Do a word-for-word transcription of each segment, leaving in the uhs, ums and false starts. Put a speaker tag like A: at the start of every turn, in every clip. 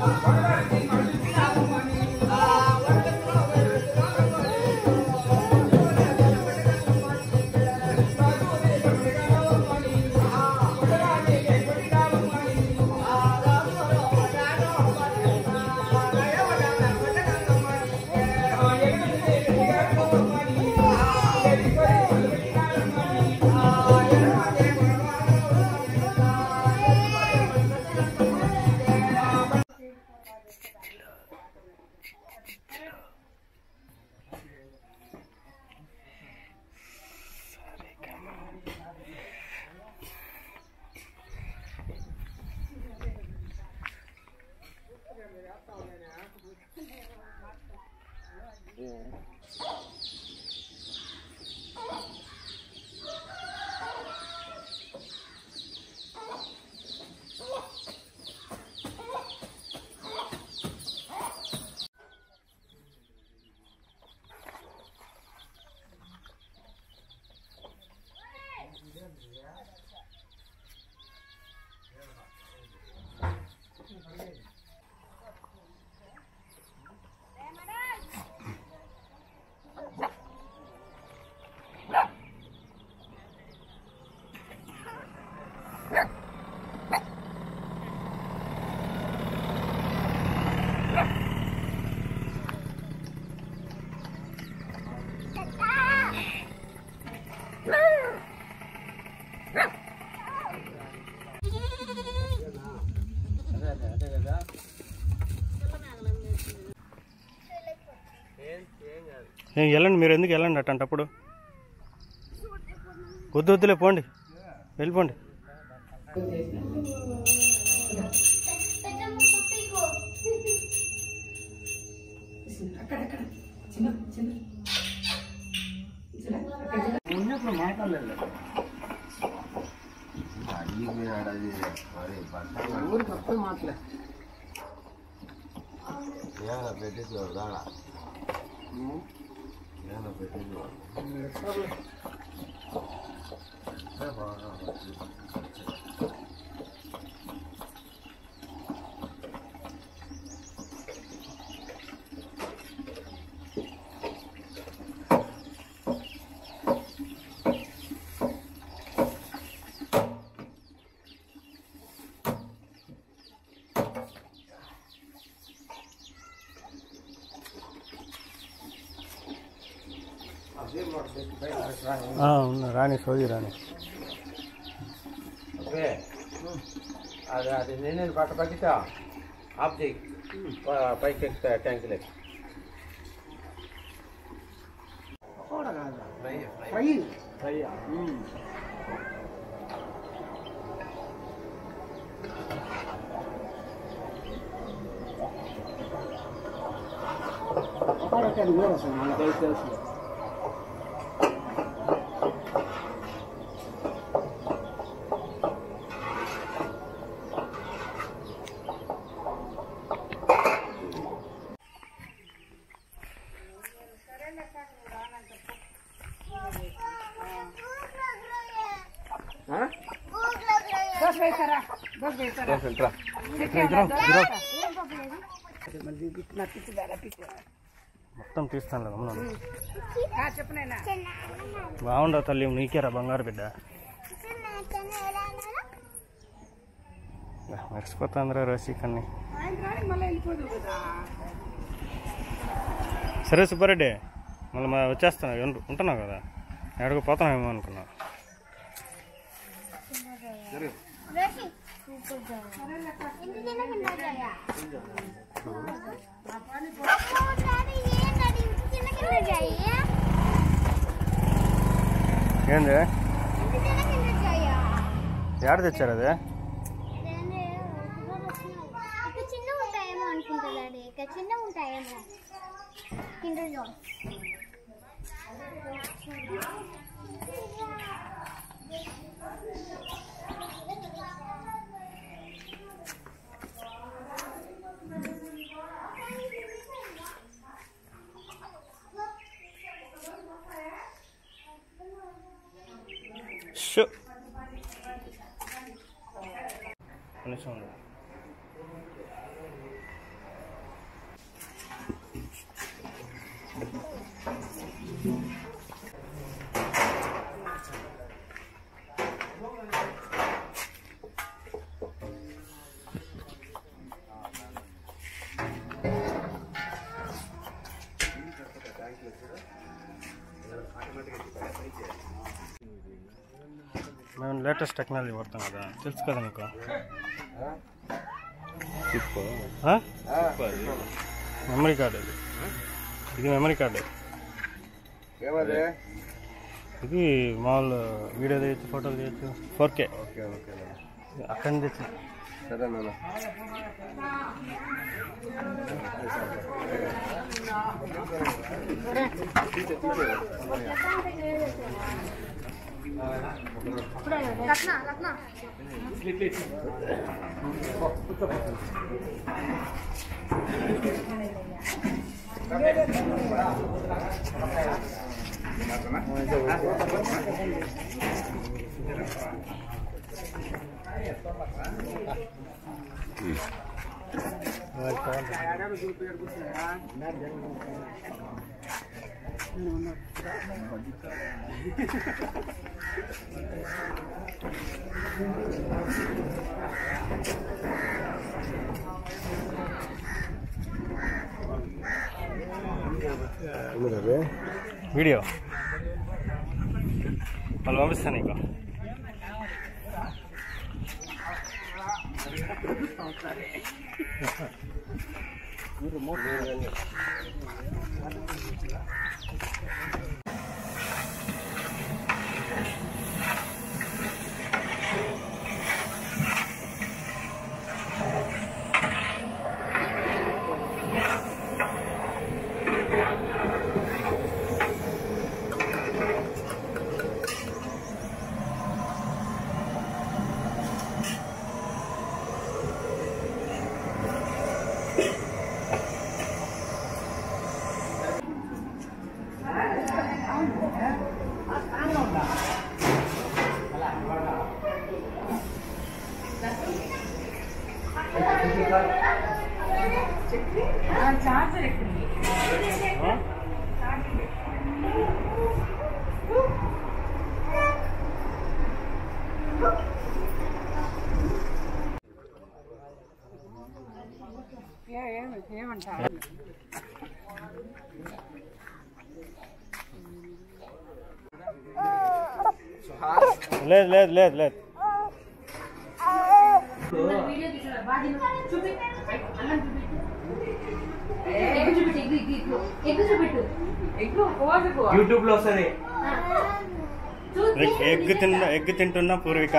A: వెళ్ళండి, మీరు ఎందుకు వెళ్ళండి అట్టంటప్పుడు. వద్దు వద్దులే, పోండి, వెళ్ళిపోండి.
B: మాట్లాడలేదు ఊరు తప్ప మాట్లాడ పెట్టేసేవాడు దాడా పెట్టేసేవాడు
A: రాని సోది రాని
B: అది అది నేను పట్ట పట్టితా ఆఫ్ చేయి పైకి ఎక్కుతా ట్యాంక్ లెక్క ఫ్రై ఫ్రై తెలుసు
A: మొత్తం తీస్తాను. బాగుండవు తల్లి, నీకేరా బంగారు బిడ్డ. మర్చిపోతాందిరా రోసి కన్నీ. సరే సుబ్బారెడ్డి, మళ్ళీ మా వచ్చేస్తాను, ఉంటున్నావు కదా, ఎక్కడికి పోతున్నామేమో అనుకున్నా. ఏంది ఏడ తెచ్చారు? అదే
C: చిన్న ఉంటాయేమో అనుకుంటా, చిన్న ఉంటాయేమో.
A: నిమిషం లేటెస్ట్ టెక్నాలజీ వాడతాం కదా, తెలుసు కదా నీకు. మెమరీ కార్డు ఇది, ఇది మెమరీ కార్డు. ఇది మామూలు వీడియో తీయచ్చు, ఫోటోలు తీయచ్చు, ఫోర్ కే. అక్కడి నుంచి తెచ్చి వీడియో వాళ్ళు పంపిస్తాను నీకు. లేదు లేదు లేదు లేదు
B: యూట్యూబ్ లో వస్తుంది.
A: ఎగ్ తిన్న ఎగ్ తింటున్న పూర్విక.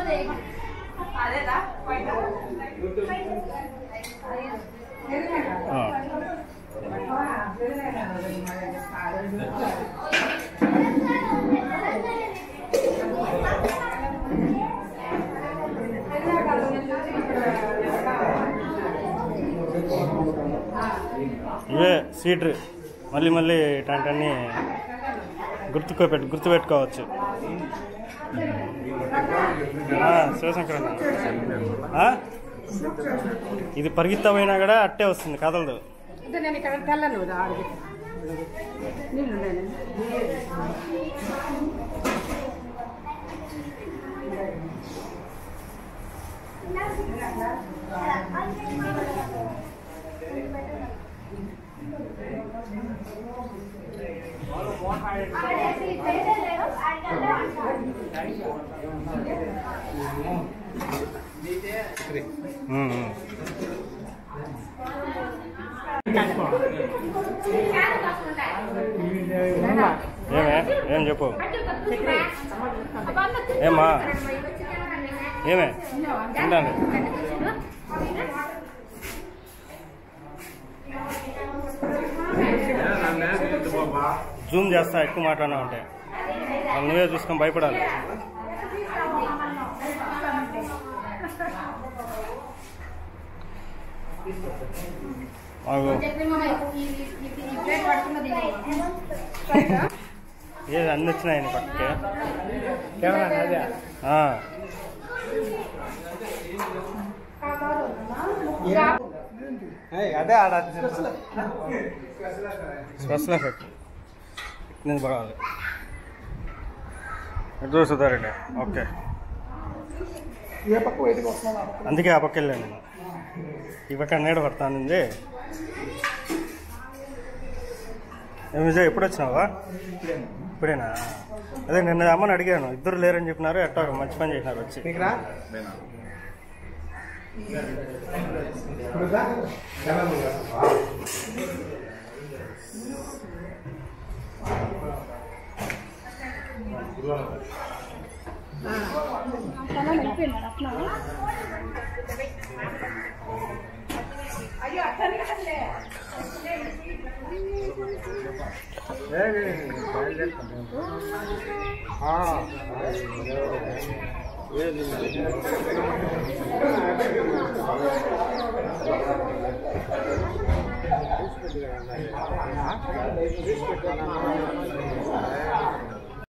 A: ఇవే సీటర్ మళ్ళీ మళ్ళీ ఇట్లాంటివన్నీ గుర్తుకో పెట్టు గుర్తుపెట్టుకోవచ్చు. శివశంకరన్న ఇది పరిగెత్తా పోయినా కూడా అట్టే వస్తుంది, కదలదు. ఏమే ఏం చెప్పు ఏమా ఏమే ఉండండి. జూమ్ చేస్తా ఎక్కువ మాట్లాడినా ఉంటే వాళ్ళు నువ్వే చూసుకొని భయపడాలి. ఏది అన్ని వచ్చినాయని పక్కకే
B: అదే ఆడ
A: స్పెషల్ ఎఫెక్ట్ నేను పడాలి. ఎటు సుధారెడ్డి ఓకే, అందుకే ఆ పక్క వెళ్ళాను నేను. ఈ పక్క నీడ పడతానుంది. ఏమి విజయ్ ఎప్పుడు వచ్చినావా? ఇప్పుడేనా? అదే నిన్న అమ్మని అడిగాను, ఇద్దరు లేరని చెప్పినారు. ఎట్టా మంచి పని చేసినారు వచ్చి.
B: మీకురా ఏ